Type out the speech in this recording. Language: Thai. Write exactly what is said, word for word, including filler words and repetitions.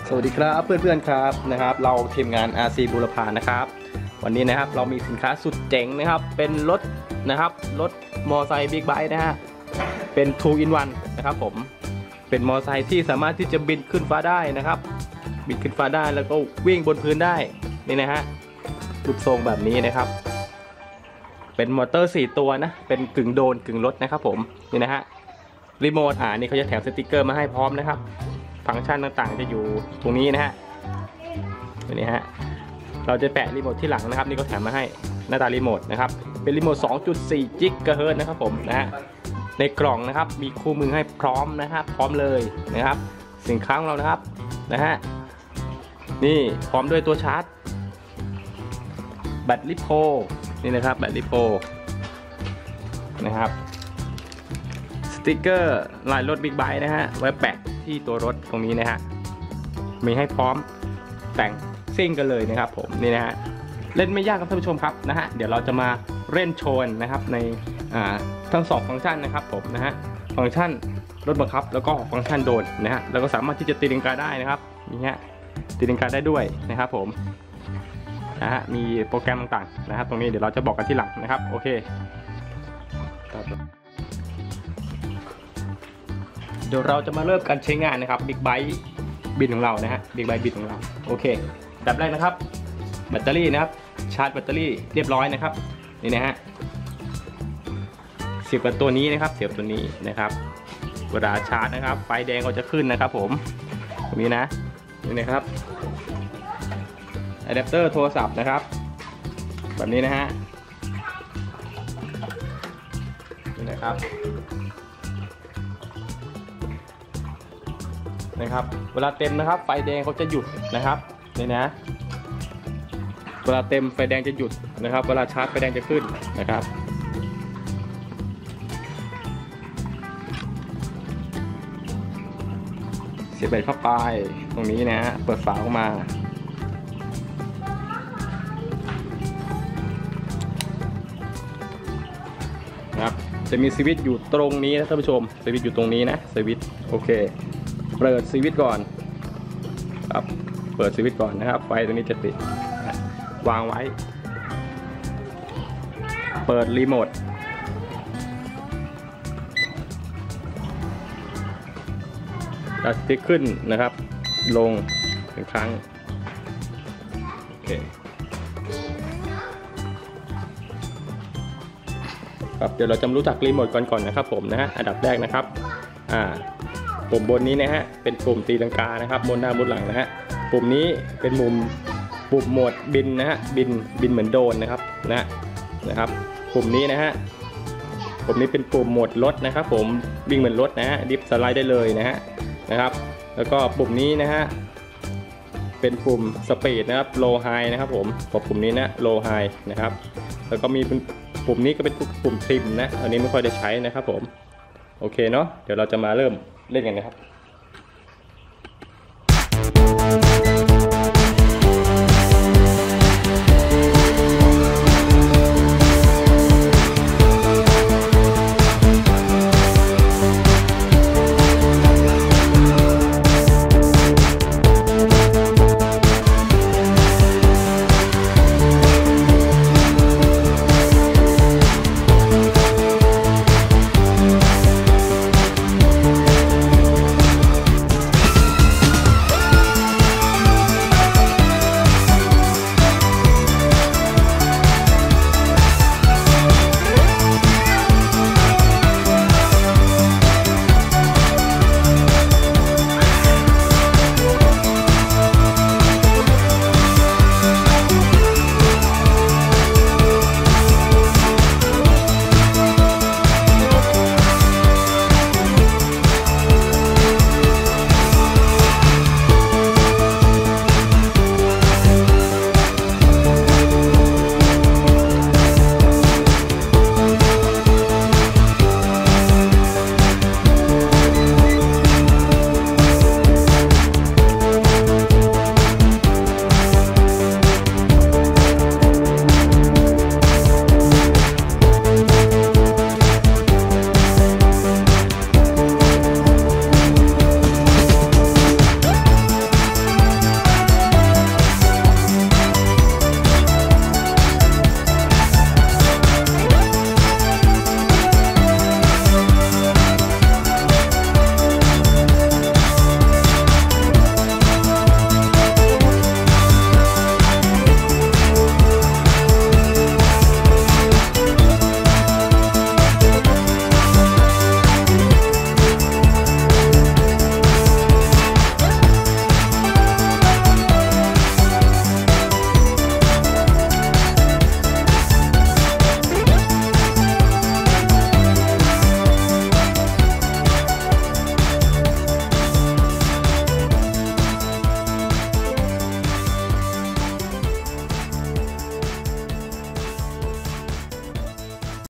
สวัสดีครับเพื่อนๆครับนะครับเราทีมงาน อาร์ ซี บูรพานะครับวันนี้นะครับเรามีสินค้าสุดเจ๋งนะครับเป็นรถนะครับรถมอไซค์บิ๊กไบค์นะฮะเป็น ทู อิน วัน นะครับผมเป็นมอไซค์ที่สามารถที่จะบินขึ้นฟ้าได้นะครับบินขึ้นฟ้าได้แล้วก็วิ่งบนพื้นได้นี่นะฮะรูปทรงแบบนี้นะครับเป็นมอเตอร์สี่ตัวนะเป็นกึ่งโดรนกึ่งรถนะครับผมนี่นะฮะรีโมทอ่านี่เขาจะแถมสติกเกอร์มาให้พร้อมนะครับฟังก์ชันต่างๆจะอยู่ตรงนี้นะฮะตัวนี้ฮะเราจะแปะรีโมทที่หลังนะครับนี่ก็แถมมาให้หน้าตารีโมทนะครับเป็นรีโมท สองจุดสี่ กิกะเฮิรตซ์นะครับผมนะฮะในกล่องนะครับมีคู่มือให้พร้อมนะครับพร้อมเลยนะครับสินค้าของเรานะครับนะฮะนี่พร้อมด้วยตัวชาร์จแบตลิโพนี่นะครับแบตลิโพนะครับสติกเกอร์ลายรถบิ๊กไบค์นะฮะไว้แปะที่ตัวรถตรงนี้นะฮะมีให้พร้อมแต่งซิ่งกันเลยนะครับผมนี่นะฮะเล่นไม่ยากครับท่านผู้ชมครับนะฮะเดี๋ยวเราจะมาเล่นโชว์นะครับในทั้งสองฟังก์ชันนะครับผมนะฮะฟังก์ชันรถบังคับแล้วก็ฟังก์ชันโดรนนะฮะแล้วก็สามารถที่จะตีลังกาได้นะครับนี่ฮะตีลังกาได้ด้วยนะครับผมนะฮะมีโปรแกรมต่างๆนะครับตรงนี้เดี๋ยวเราจะบอกกันที่หลังนะครับโอเคเดี๋ยวเราจะมาเริ่มการใช้งานนะครับบิ๊กไบค์บินของเรานะฮะบิ๊กไบค์บินของเราโอเคแบบแรกนะครับแบตเตอรี่นะครับชาร์จแบตเตอรี่เรียบร้อยนะครับนี่นะฮะเสียบกับตัวนี้นะครับเสียบตัวนี้นะครับเวลาชาร์จนะครับไฟแดงก็จะขึ้นนะครับผมตรงนี้นะนี่นะครับอะแดปเตอร์โทรศัพท์นะครับแบบนี้นะฮะนี่นะครับนะครับเวลาเต็มนะครับไฟแดงเขาจะหยุดนะครับนี่นะเวลาเต็มไฟแดงจะหยุดนะครับเวลาชาร์จไฟแดงจะขึ้นนะครับเสียบแบตเข้าไปตรงนี้นะฮะเปิดฝาออกมาครับจะมีสวิตช์อยู่ตรงนี้นะท่านผู้ชมสวิตช์อยู่ตรงนี้นะสวิตช์โอเคเปิดสวิตช์ก่อนครับเปิดสวิตช์ก่อนนะครับไฟตัวนี้จะติดวางไว้เปิดรีโมทจะติ๊กขึ้นนะครับลงหนึ่งครั้งโอเคครับเดี๋ยวเราจะรู้จักรีโมทก่อนก่อนนะครับผมนะฮะอันดับแรกนะครับอ่าปุ่มบนนี้นะฮะเป็นปุ่มตีลังกานะครับบนหน้าบนหลังนะฮะปุ่มนี้เป็นมุมปุ่มโหมดบินนะฮะบินบินเหมือนโดรนนะครับนะนะครับปุ่มนี้นะฮะปุ่มนี้เป็นปุ่มโหมดรถนะครับผมวิ่งเหมือนรถนะฮะดิฟสไลด์ได้เลยนะฮะนะครับแล้วก็ปุ่มนี้นะฮะเป็นปุ่มสปีดนะครับโลไฮนะครับผมกดปุ่มนี้นะโลไฮนะครับแล้วก็มีปุ่มนี้ก็เป็นปุ่มทริมนะอันนี้ไม่ค่อยได้ใช้นะครับผมโอเคเนาะเดี๋ยวเราจะมาเริ่มเล่นกันนะครับ